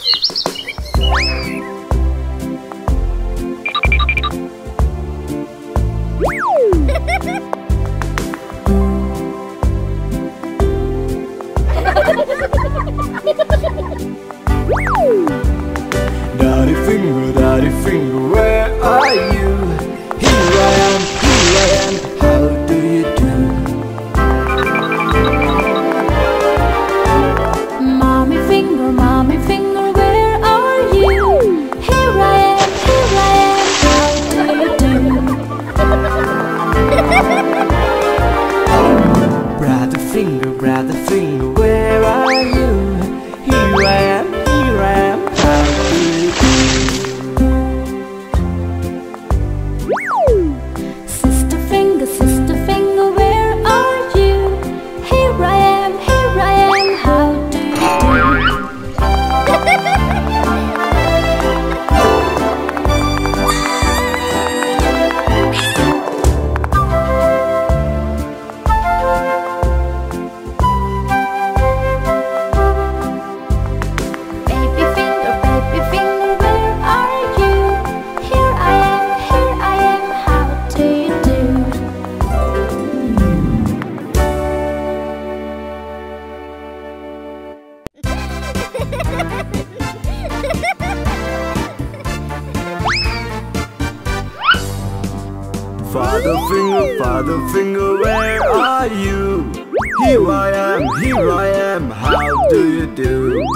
Daddy finger, where are you? Here I am, how do you do? Mommy finger, where are you? Here I am, how do you do? Brother finger, where are you? Here I am, how do you do? Sister finger, where are you? Here I am, how do you Baby finger, where are you? Here I am, how do you do? Father finger, where are you? Here I am, how do you do?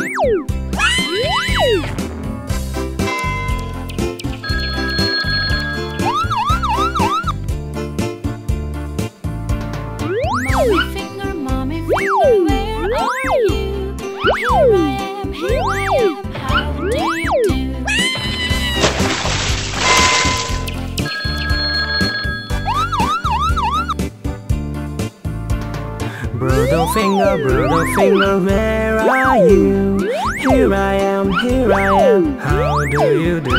Mommy finger, where are you? Here I am, how do you do? Brother finger, where are you? Here I am, how do you do?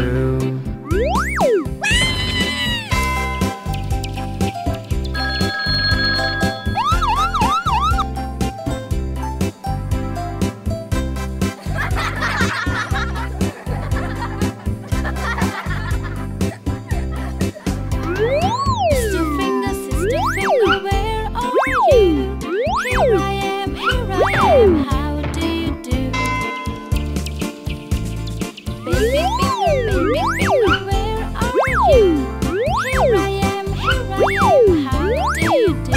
Sister finger, where are you? Here I am, how do you do? Baby finger, where are you? Here I am, how do you do?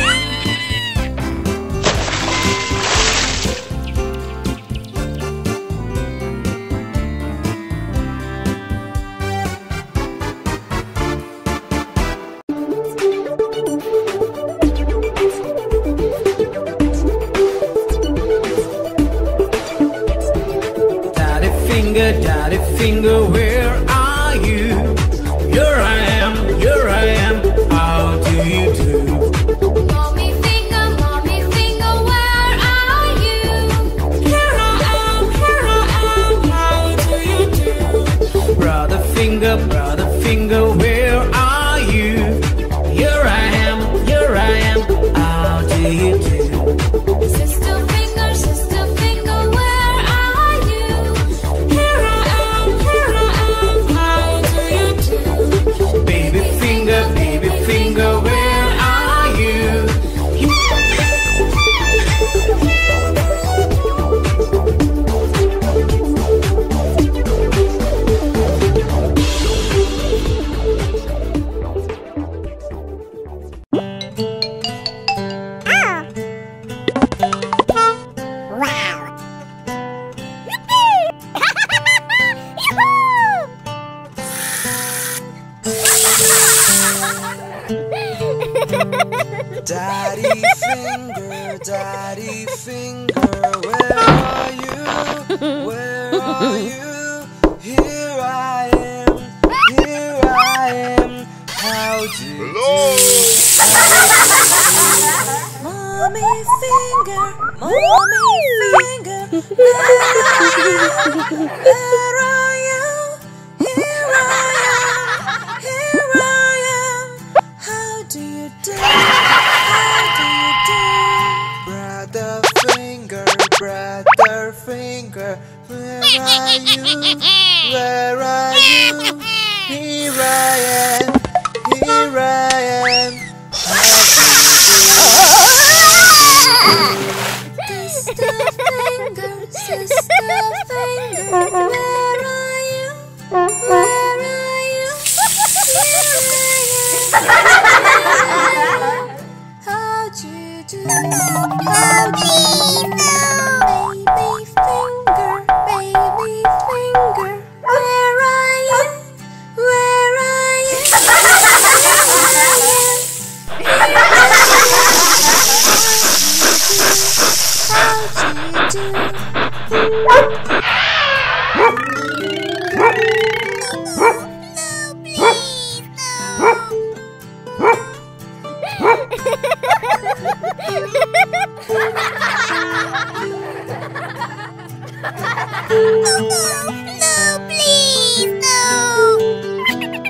Daddy finger, where are you? Here I am, how do you do? Mommy finger, where are you? Here I am, how do you do? Brother finger, where are you? Here I am, how do you do? Sister finger, where are you? Here I am, how do you do? Baby finger, where are you? Daddy finger, where are you? Where are you? Here I am, how do you do? Mommy finger, where are you? Here I am, how do you do? Brother finger, Where are you? Where are you? Here I am. Here I am. Sister finger, sister finger, where are you? Where are you? Here I am. How do you do? How do you do? Baby finger, baby finger, where are you? Where are you? How do you do? No, please, no.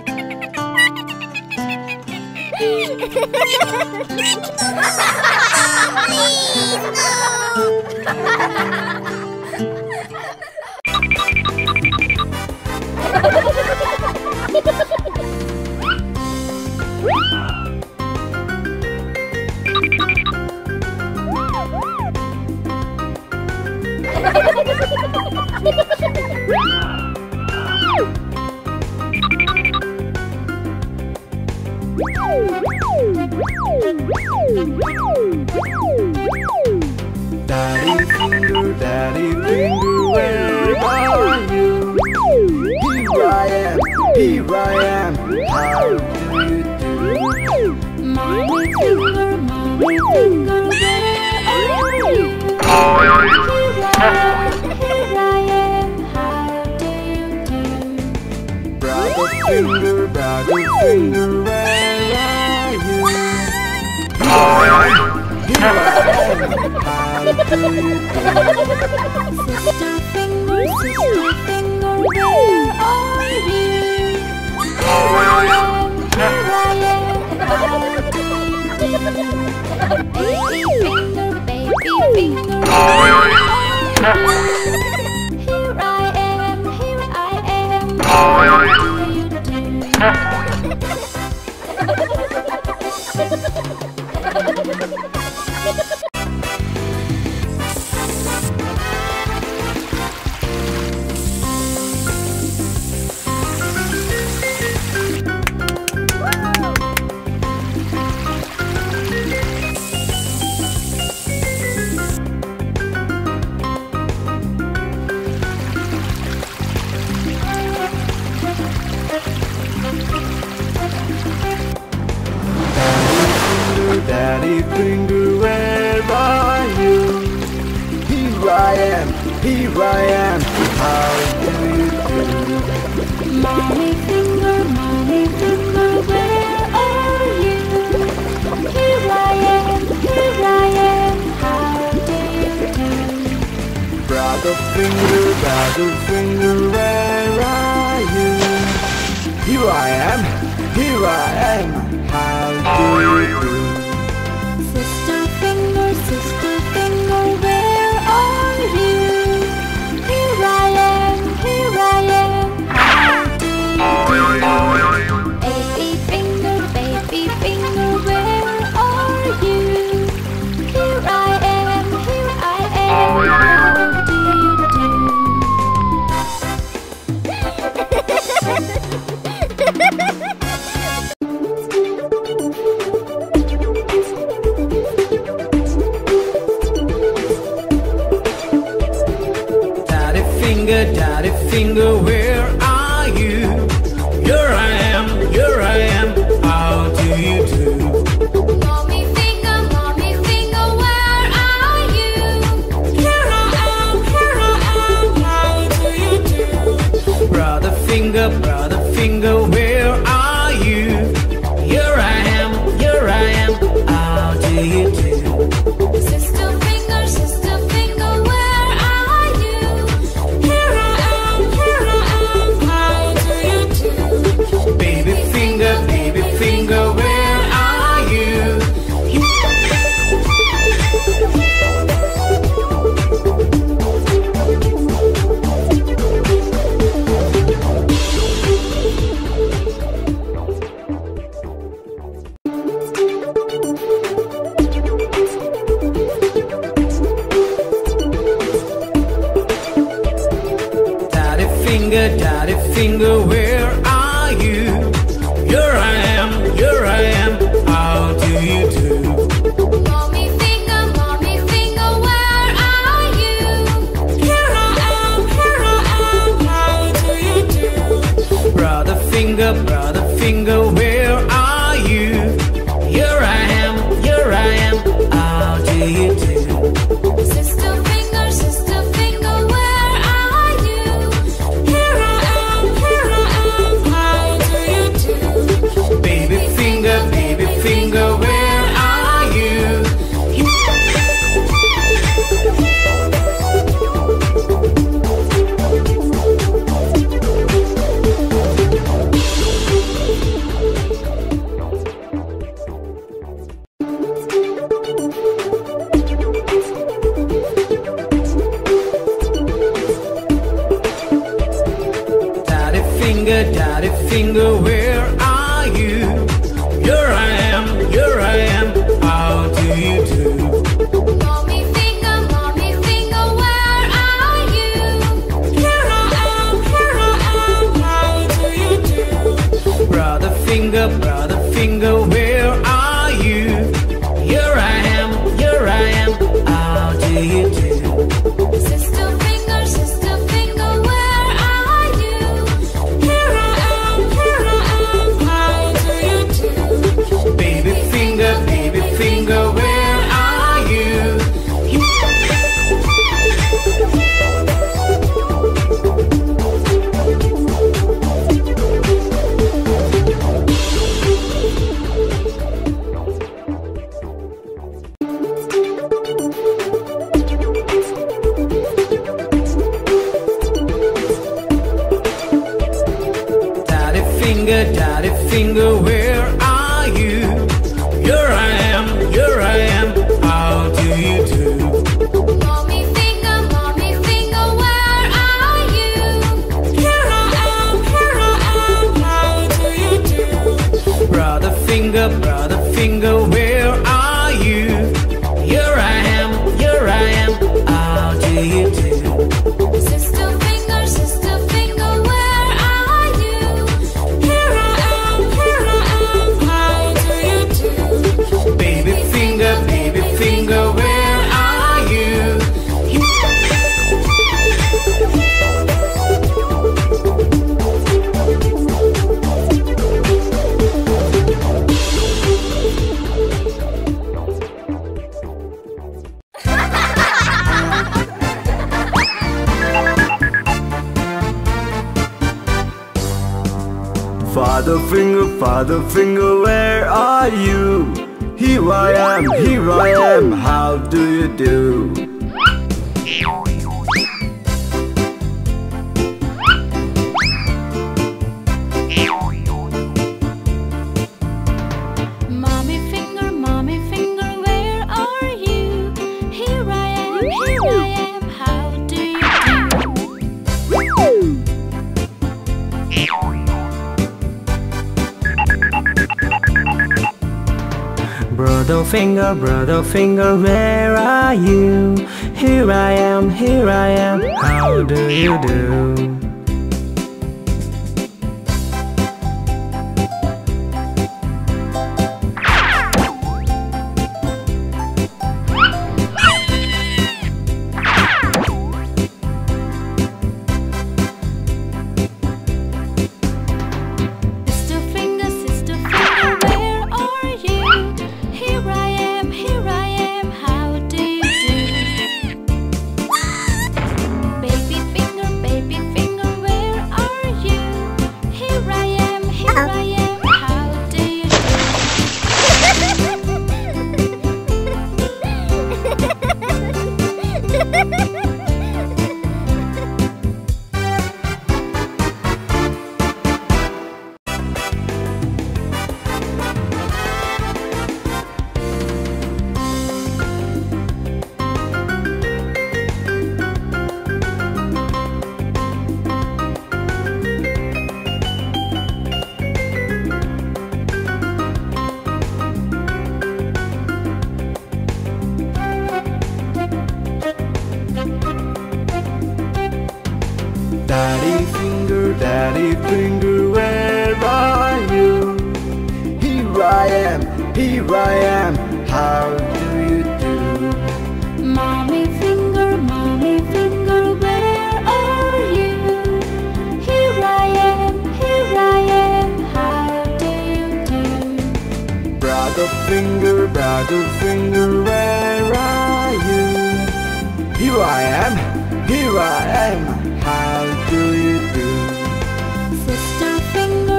Daddy finger, where are you? Here I am, how do you do? Mommy finger, where are you? Here I am, how do you do? Brother finger, where are you? Here I am, how do you do? Sister finger, where are you? Here I am, how do you do? Baby finger, where are you? Here I am, how do you do? Daddy finger, where are you? Here I am, how do you do? Mommy finger, where are you? Here I am, how do you do? Brother finger, where are you? Here I am, how do you do? Sister finger, where are you? Here I am, how do you do? Baby finger, where are you? Here I am, how do you do? Daddy finger, where are you? Here I am, how do you do? Mommy finger, where are you? Here I am, how do you do? Brother finger, where are you? Here I am, how do you do? Sister finger, where are you? Here I am, how do you daddy finger, where are you? Here I am, how do you do? Mommy finger, where are you? Here I am, how do you do? Brother finger, where are you? Here I am, how do you do? Sister finger, where are you? Here I am, how do you do? Baby finger, where are you? Daddy finger, where are you? Here I am, how do you do? Mommy finger, where are you? Here I am, how do you do? Brother finger, where are you? Here I am, how do you do? Sister finger, where are you? Here I am, how do you do? Baby finger, where are you? Daddy finger, where are you? Here I am, how do you do? Mommy finger, where are you? Here I am, how do you do? Brother finger, where are you? Here I am, how do you do? Sister finger, where are you? Here I am, how do you do? Baby finger, where are you? Father finger, where are you? Here I am, how do you do? Mommy finger, where are you? Here I am, how do you do? Brother finger, where are you? Here I am, how do you do? Sister finger, where are you? Here I am, how do you do? Baby finger, where are you? Here I am, how do you Daddy finger, Daddy finger, where are you? Here I am, how do you do? Mommy finger, where are you? Here I am, how do you do? Brother finger, where are you? Here I am, how do you do? Sister finger,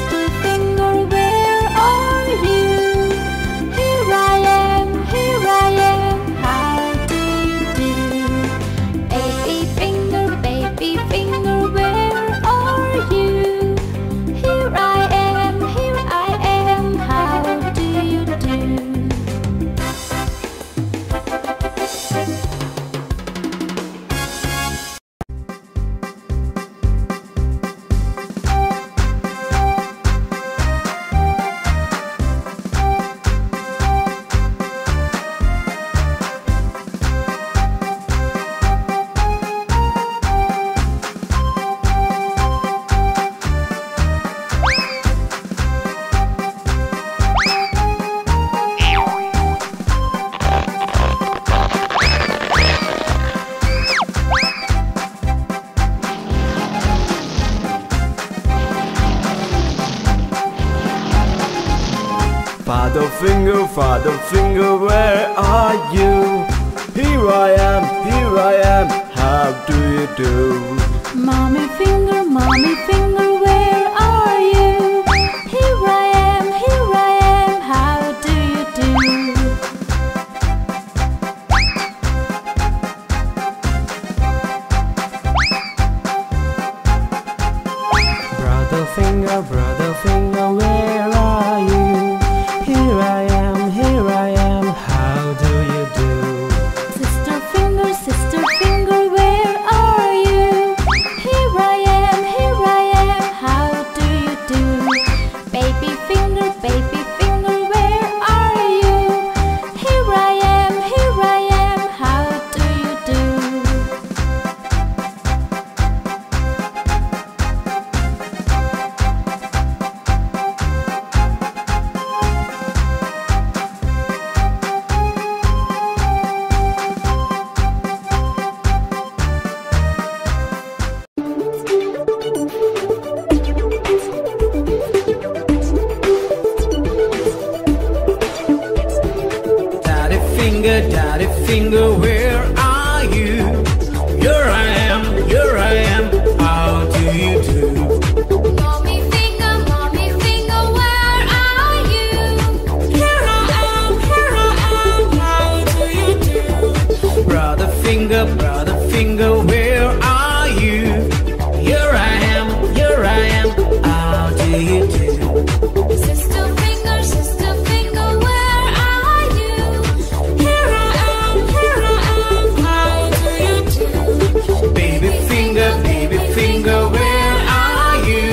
where are you? Here I am, how do you do? Baby finger, where are you? Here I am, how do you do? Father finger, where are you? Here I am, how do you do? Mommy finger, where are you? Here I am, how do you do? Brother finger, where are you? Here I am, how do you do? Sister finger, where are you? Here I am, how do you do? Baby finger, where are you? Here I am, how do you do? Daddy finger, where are you? Here I am, how do you do? Mommy finger, where are you? Here I am, how do you do? Brother finger, where are you? Here I am, how do you do? Sister finger, where are you? Here I am, how do you do? Baby finger, where are you?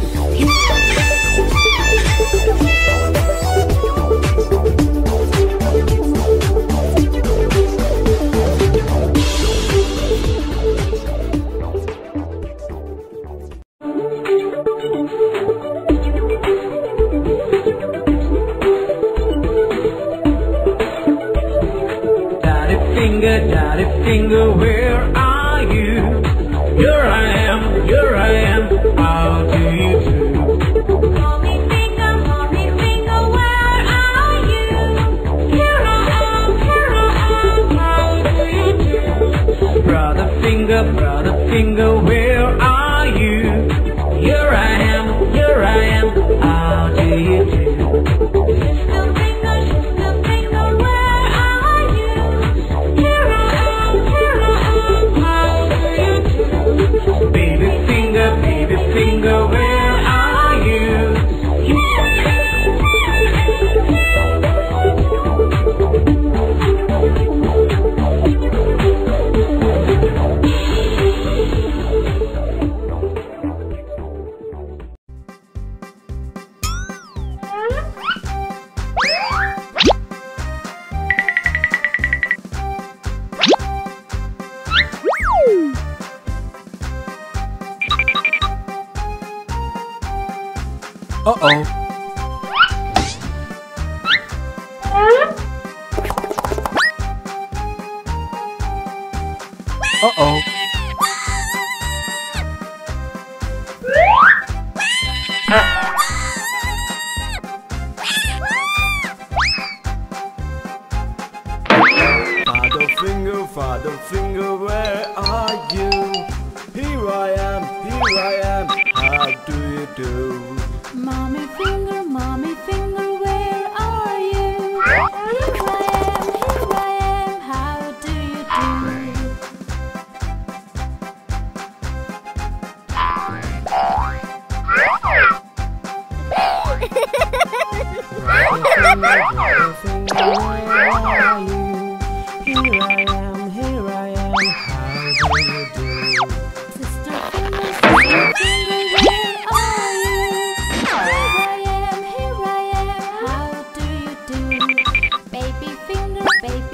Daddy finger, where are you? Here I am, how do you do? Mommy finger, where are you? Here I am, how do you do? Brother finger, where are you? Here I am, how do you do? Sister finger, where are you? Here I am, how do you do? Baby finger, where are you? Uh-oh. Uh-oh. Father finger, where are you? Here I am, how do you do? Mommy finger, where are you? Here I am, how do you do? Brother finger, where are you? Here I am, how do you do? Sister finger, where are you? Here I am, how do you do? Baby finger,